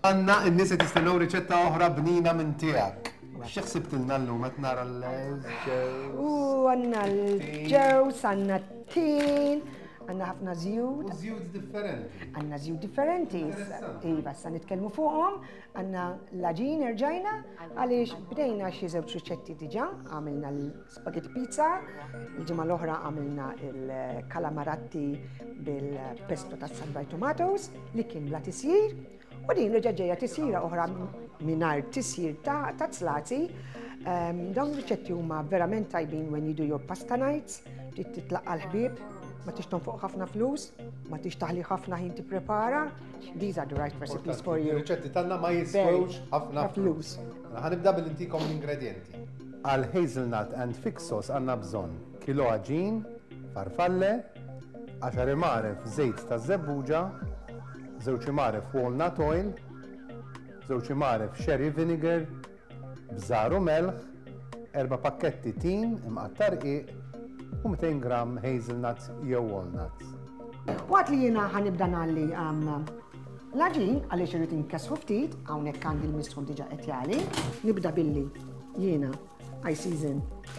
Għanna n-nies qed jistennew riċetta oħra bnina minn tiegħek. X'i ħsibtilna llum qed nara l-ġews? Għandna l-ġews, għandna t-tin, għandna ħafna żjud. U żjud differenti. Għandna żjud differenti. Iva, sa nitkellmu fuqhom, għandna l-aġin irġajna għaliex bdejna xi żewġ riċetti diġà, għamilna l-spaghetti pizza, il-ġimgħa l-oħra għamilna il-kalamaratti bil-pesto ta' salvaj tomatoes li kien bla tisjir. U din reġa' ġejja tisjira oħra mingħajr tisjir ta' tzlati. Dawn ir-riċetti huma verament tajbin when you do your pasta nights, trid titlaqqa l-ħbieb, ma tix tonfoq ħafna flus, ma tix taħli ħafna ħin tipprepara. These are the right recipes for you. Ir-riċetti tagħna ma jiswewx ħafna flus. Ħanibda bil-intikom l-ingredjenti. Għal hazelnut and fig sauce għandna bżonn kilo aġin, farfalle, 10 imaref żejt ta' żebbuġa, 2 imaref walnut oil, 2 imaref sherry vinegar, bżar u melħ, 4 pakketti tin imqatta' rqiq u 200 gram hazelnuts jew walnuts. Waqt li jiena ħanibda nagħli l-aġin għaliex irid inkessru ftit, hawnhekk għandi l-misħun diġà qed jagħli, nibda billi jiena I season.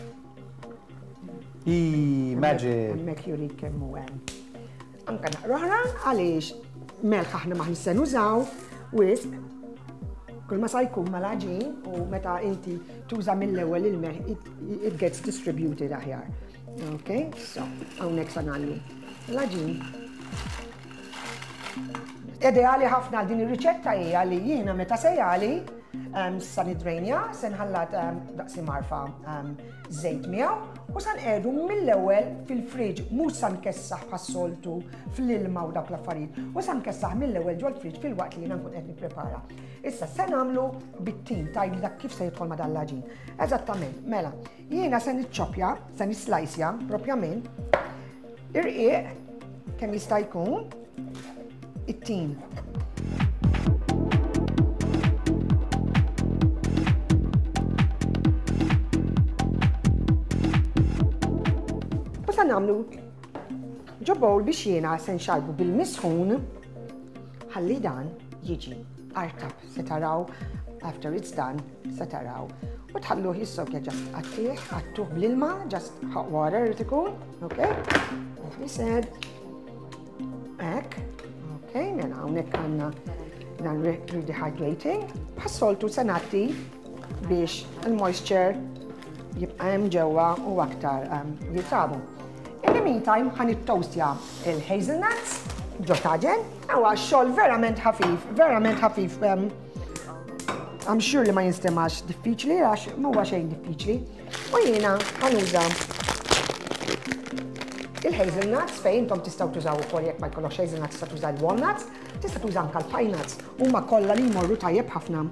Magic! Hemmhekk jurik kemm hu hemm. Anke naqra oħra għaliex melħ aħna ma ħnissa nużaw wisq. Kull ma sa jkun mal-aġin u meta inti tuża mill-ewwel il-melħ it gets distributed aħjar. Okay, so hawnhekk sa nagħmlu l-aġin. Ideali ħafna din ir-riċetta hija li jiena meta se jagħli sa nidrejnja, se nħallat daqsi marfa żejt miegħu u sa nqegħdu mill-ewwel fil-friġġ mhux sa nkessaħ bħas-soltu fl-ilma u dawk l-affarijiet, u sa nkessaħ mill-ewwel ġol friġġ fil-waqt li jiena nkun qed nipprepara. Issa se nagħmlu bit-tin tajli dak kif se jidħol ma' dan l-aġin. Eżattament, mela, jiena se niċċoppja, se nislajsja propjament irqiq kemm jista' jkun it-tin. Nagħmlu ġo bowl biex jiena se nxarbu bil-misħun ħalli dan jiġi artab. Se taraw after it's done, se taraw. U tħalluh jissokja ġast għattuh bl-ilma, just hot water irid ikun, okay? As we said. Hekk, okay, mela hawnhekk għandna dan rehydrating. Bħas-soltu se nagħti biex il-moisture jibqa' hemm ġewwa u aktar jitrabu. In the meantime, ħan it-toastja il-hazelnuts, ġo taġen, għawa xol verament ħafif. I'm sure li ma jinstemax diffiċli, għax ma huwa xejn diffiċli. U jiena ħanuża il-hazelnuts fejn intom tistgħu tużaw ukoll jekk ma jkollokx hazelnuts tista' tuża l-walnuts, tista' tuża anke l-pine nuts, huma kollha li jmorru tajjeb ħafna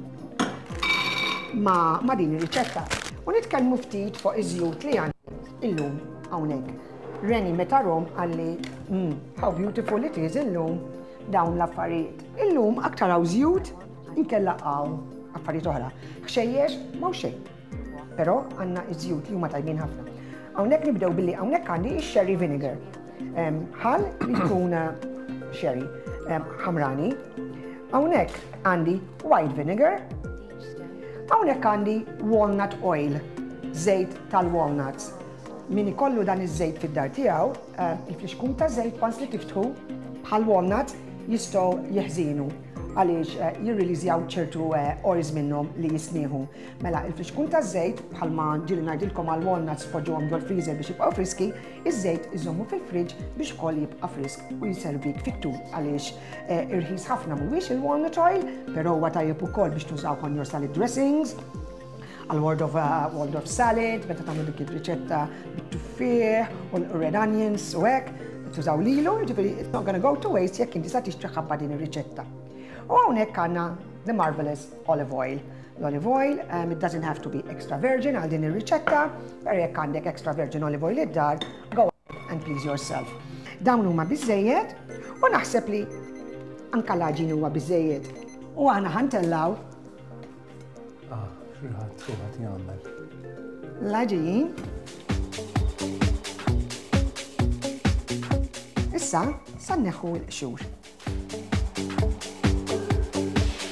ma' din ir-riċetta. U nitkellmu ftit fuq iż-żjud li għandi illum hawnhekk. Reni meta rom għalli how beautiful it is illum dawn l-affarijiet. Illum aktar hawn żjud inkella hawn affarijiet oħra. Xejjex m'hawn xejn. Però għandna iż-żjud li huma tajbin ħafna. Hawnhekk nibdew billi hawnhekk għandi x-sherry vinegar. Ħal li tkun sherry ħamrani. Hawnhekk għandi white vinegar. Hawnhekk għandi walnut oil, żejt tal-walnuts. Min ikollu dan iż-żejt fid-dar tiegħu, il-fliexkun ta' żejt once li tiftħu bħal walnuts jistgħu jeħżinu għaliex jirriliżjaw ċertu oils minnhom li jisnieħu. Mela il-fliexkun ta' żejt bħalma ġieli ngħidilkom għal walnuts poġġuhom ġol freezer biex jibqgħu friski, iż-żejt iżommu fil-friġġ biex ukoll jibqa' frisk u jservik fit-tul għaliex irħis ħafna mhuwiex il-walnut oil, però huwa tajjeb ukoll biex tużaw on your salad dressings, għal world of salad, meta tagħmlu dik ir-riċetta bit-tuffieħ u l-red onions u hekk, tużaw lilu, ġifieri it's not gonna go to waste jekk inti sa tixtri ħabba din ir-riċetta. U hawnhekk għandna the marvelous olive oil. L-olive oil, it doesn't have to be extra virgin għal din ir-riċetta, però jekk għandek extra virgin olive oil id-dar, go and please yourself. Dawn huma biżżejjed u naħseb li anke l-aġin huwa biżżejjed. U aħna ħantellaw xulħat jagħmel. L-aġin. Issa, sa nneħħu l-qxur.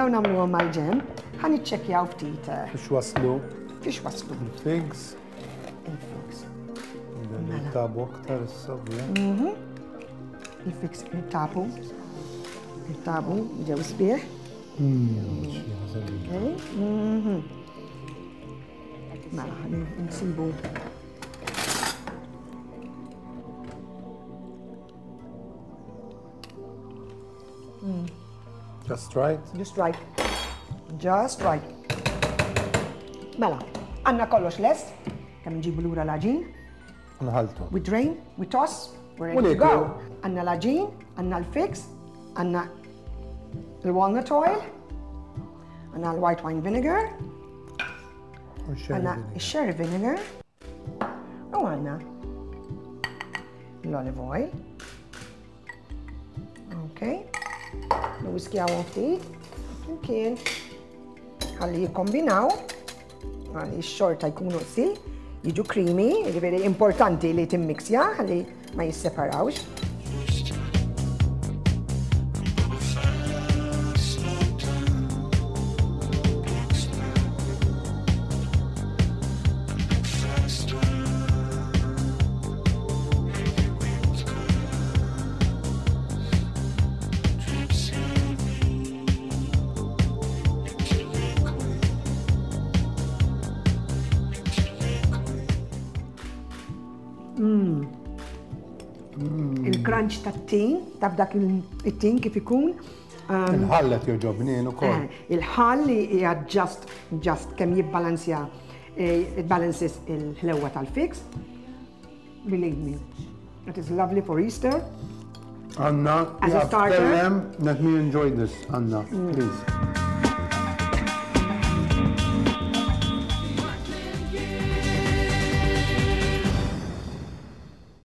dawn nagħmluhom mal-ġem, ħan iċċekkjaw ftit. Biex waslu Fiex waslu il-figs. il-figs. Tabu aktar s-sabja. Il-figs il-tabu. Il-tabu ġew sbieħ. Mela, ħalli nsibu. Just right? Just right. Just right. Mela, għanna kollox lest, kemm nġibu lura l-aġin. Nħaltu. We drain, we toss, we're ready to go. Għanna l-aġin, għanna l-figs, għanna l-walnut oil, għanna l-white wine vinegar, għanna l-sherry vinegar, u għanna l-olive oil. Okay. Nwiskjaw ftit, mkien, ħalli jikkombinaw, ħalli x-xorta jkunu sil, jiġu creamy, jiġifieri importanti li timmixja ħalli ma jisseparawx. Il-crunch tat-tin, taf dak il-tin kif ikun. Il-ħallet joġobni ukoll. Il-ħall hija just kemm jibbalansja it balances il-ħlewwa tal-figs. Believe me, that is lovely for Easter. Anna, as a starter. Let me enjoy this, Anna, please.